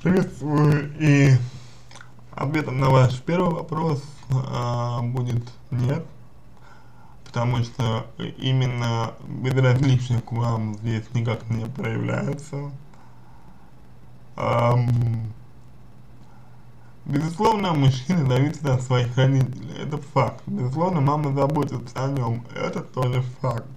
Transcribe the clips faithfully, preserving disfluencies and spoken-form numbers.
Приветствую, и ответом на ваш первый вопрос а, будет нет, потому что именно безразличие к вам здесь никак не проявляется. Ам, безусловно, мужчина зависит от своих родителей, это факт. Безусловно, мама заботится о нем, это тоже факт.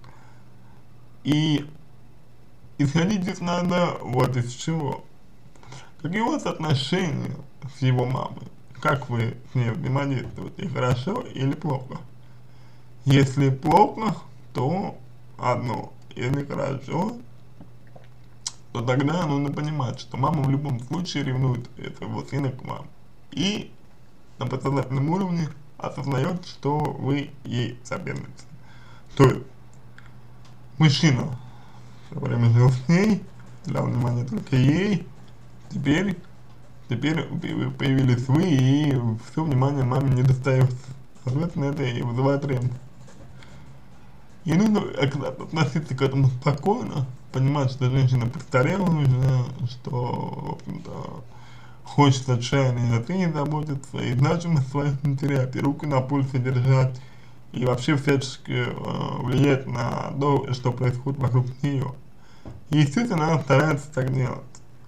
И исходить здесь надо вот из чего. Какие у вас отношения с его мамой? Как вы с ней взаимодействуете? Хорошо или плохо? Если плохо, то одно. Если хорошо, то тогда нужно понимать, что мама в любом случае ревнует своего сына к вам. И на подсознательном уровне осознает, что вы ей соперницы. То есть, мужчина все время жил с ней, дал внимание только ей. Теперь, теперь появились вы, и все внимание маме не достается. Соответственно, это и вызывает ревность. И нужно относиться к этому спокойно, понимать, что женщина постарела уже, что, в общем-то, хочет отчаянно и о сыне заботиться, и значимость своих не терять, и руку на пульсе держать, и вообще всячески э, влиять на то, что происходит вокруг нее. И, естественно, она старается так делать.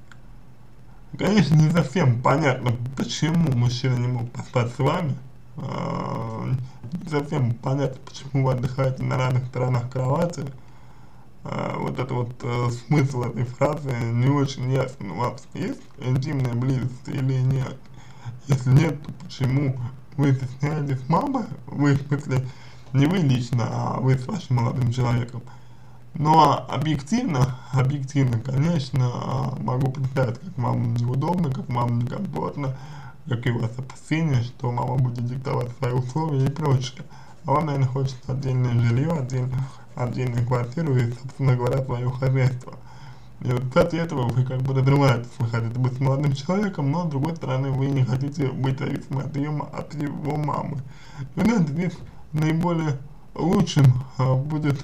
Конечно, не совсем понятно, почему мужчина не мог поспать с вами, э, не совсем понятно, почему вы отдыхаете на разных сторонах кровати, э, вот это вот э, смысл этой фразы не очень ясно. У вас есть интимная близость или нет? Если нет, то почему вы стесняетесь мамы, вы, в смысле, не вы лично, а вы с вашим молодым человеком? Но объективно, объективно, конечно, могу представить, как вам неудобно, как вам некомфортно, какие у вас опасения, что мама будет диктовать свои условия и прочее. А вам, наверное, хочется отдельное жилье, отдель, отдельную квартиру и, собственно говоря, свое хозяйство. И вот, кстати, этого вы как бы разрываетесь, вы хотите быть с молодым человеком, но, с другой стороны, вы не хотите быть зависимы от, ее, от его мамы. И, знаете, здесь наиболее лучшим а, будет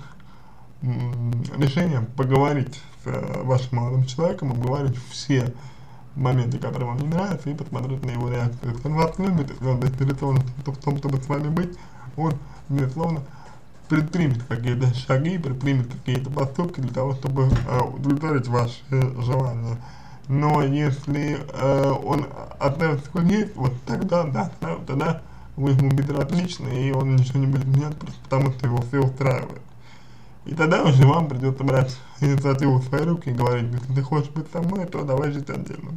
решение поговорить с э, вашим молодым человеком, обговорить все моменты, которые вам не нравятся, и посмотреть на его реакцию. Если он вас любит, если он заинтересован в том, чтобы с вами быть, он, безусловно, предпримет какие-то шаги, предпримет какие-то поступки для того, чтобы э, удовлетворить ваши желания. Но если э, он оставится как есть, вот тогда, да, тогда вы ему безразличны, и он ничего не будет менять, просто потому что его все устраивает. И тогда уже вам придется брать инициативу в свои руки и говорить: если ты хочешь быть со мной, то давай жить отдельно.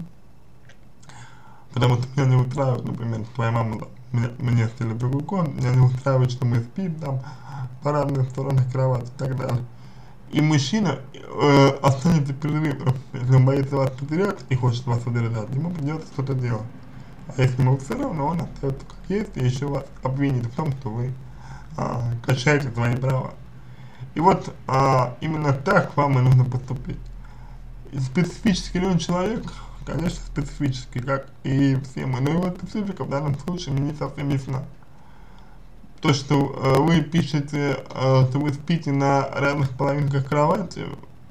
Потому что меня не устраивает, например, твоя мама там, мне, мне стелит другой кон, меня не устраивает, что мы спим там по разных сторонах кровати и так далее. И мужчина э, останется перед выбором. Если он боится вас потерять и хочет вас удержать, ему придется что-то делать. А если ему все равно, он остается как есть и еще вас обвинит в том, что вы э, качаете свои права. И вот а, именно так вам и нужно поступить. И специфический ли он человек? Конечно, специфический, как и все мы. Но его специфика в данном случае мне не совсем ясна. То, что а, вы пишете, а, что вы спите на разных половинках кровати,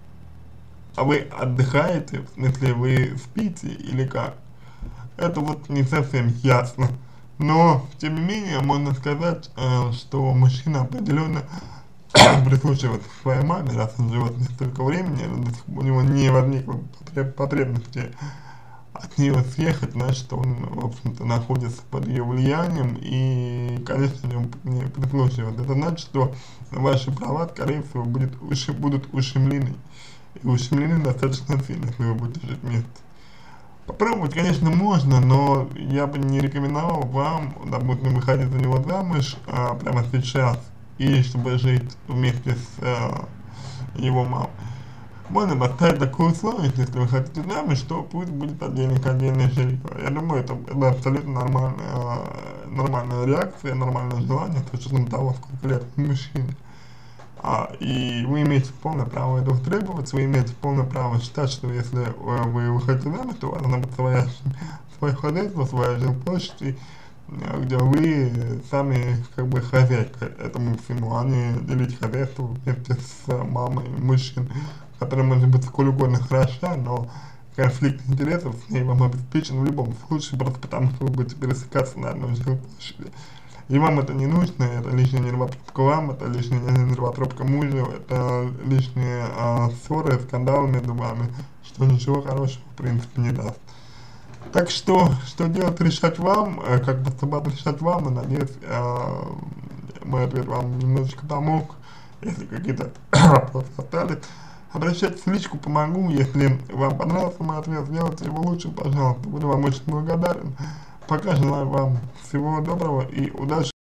а вы отдыхаете, в смысле вы спите или как, это вот не совсем ясно. Но, тем не менее, можно сказать, а, что мужчина определенно прислушиваться к своей маме, раз он живет не столько времени, у него не возникло потребности от нее съехать, значит, он, в общем-то, находится под ее влиянием и, конечно, не прислушивается. Это значит, что ваши права, скорее всего, будет, уши, будут ущемлены. И ущемлены достаточно сильно, если вы будете жить вместе. Попробовать, конечно, можно, но я бы не рекомендовал вам, допустим, выходить за него замуж а, прямо сейчас, и чтобы жить вместе с э, его мамой. Можно поставить такое условие, если вы хотите замуж, что пусть будет отдельно отдельное жилье. Я думаю, это, это абсолютно нормальная, э, нормальная реакция, нормальное желание, с учетом того, сколько лет мужчине. А, и вы имеете полное право этого требовать, вы имеете полное право считать, что если э, вы выходите замуж, то у вас должна быть своя, свое хозяйство, своя жилплощадь, где вы сами как бы хозяйка этому всему, а не делить хозяйство вместе с мамой мужчин, которая может быть сколь угодно хороша, но конфликт интересов с ней вам обеспечен в любом случае, просто потому что вы будете пересекаться на одной жилплощади. И вам это не нужно, это лишняя нервотрепка вам, это лишняя нервотрепка мужу, это лишние а, ссоры, скандалы между вами, что ничего хорошего в принципе не даст. Так что, что делать, решать вам, э, как поступать, решать вам, и надеюсь, э, мой ответ вам немножечко помог. Если какие-то вопросы остались, обращайтесь в личку, помогу. Если вам понравился мой ответ, сделайте его лучше, пожалуйста. Буду вам очень благодарен. Пока желаю вам всего доброго и удачи.